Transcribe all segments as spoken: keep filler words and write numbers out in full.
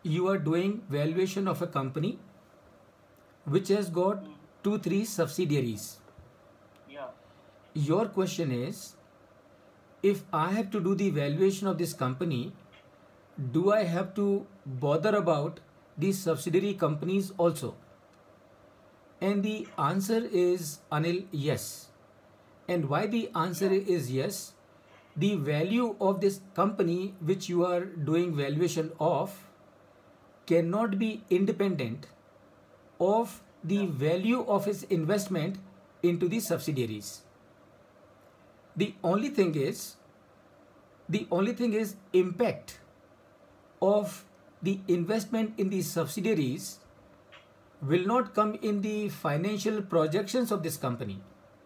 you are doing valuation of a company which has got Mm. two, three subsidiaries. Yeah. Your question is, if I have to do the valuation of this company, do I have to bother about these subsidiary companies also? And the answer is, Anil, yes. And why the answer Yeah. is yes? The value of this company which you are doing valuation of cannot be independent of the Yeah. value of its investment into the subsidiaries. The only thing is, the only thing is impact of the investment in the subsidiaries will not come in the financial projections of this company,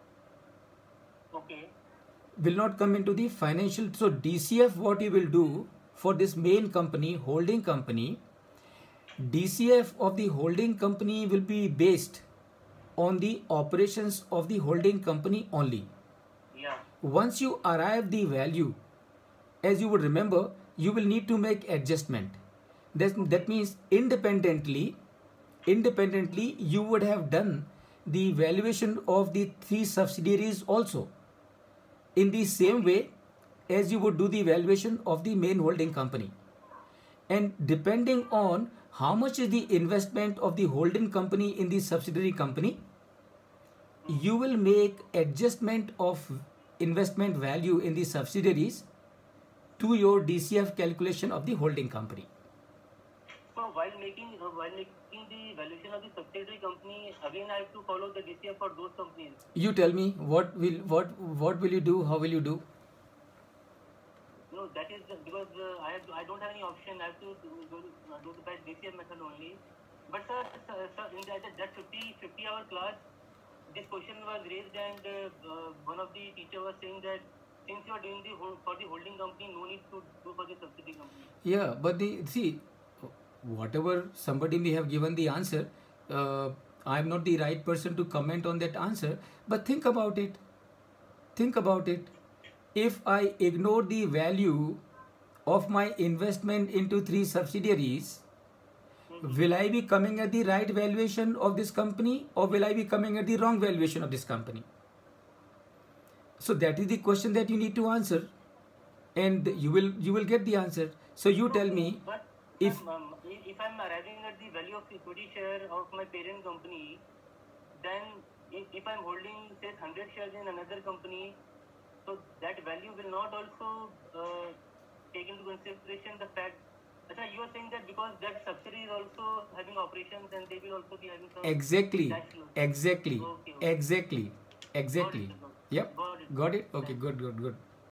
Okay. will not come into the financial. So D C F, what you will do for this main company, holding company, D C F of the holding company will be based on the operations of the holding company only. Yeah. Once you arrive the value, as you would remember, you will need to make adjustment. That, that Okay. means independently, independently you would have done the valuation of the three subsidiaries also in the same Okay. way as you would do the valuation of the main holding company. And depending on how much is the investment of the holding company in the subsidiary company, Mm. you will make adjustment of investment value in the subsidiaries to your D C F calculation of the holding company. So while making uh, while making the valuation of the subsidiary company, again I have to follow the D C F for those companies. You tell me what will what what will you do? How will you do? No, that is just because uh, I have to, I don't have any option. I have to do, do, uh, do the by D C F method only. But sir, sir, sir in that that fifty, fifty hour class, this question was raised, and uh, uh, one of the teacher was saying that since you are doing the whole, for the holding company, no need to do for the subsidiary company. Yeah, but the see, whatever somebody may have given the answer, uh, I'm not the right person to comment on that answer. But think about it. Think about it. If I ignore the value of my investment into three subsidiaries, Mm-hmm. will I be coming at the right valuation of this company, or will I be coming at the wrong valuation of this company? So that is the question that you need to answer, and you will you will get the answer. So you So, tell uh, me, but if ma'am, um, i- if I'm arriving at the value of equity share of my parent company, then if, if I'm holding say one hundred shares in another company, so that value will not also uh, take into consideration the fact. Achha, you are saying that because that subsidiary is also having operations and they will also be having some exactly, cash flow. exactly, Okay, okay. exactly, Got it, exactly. sir. Got Yep, got it. got it. Okay, Thanks. good, good, good.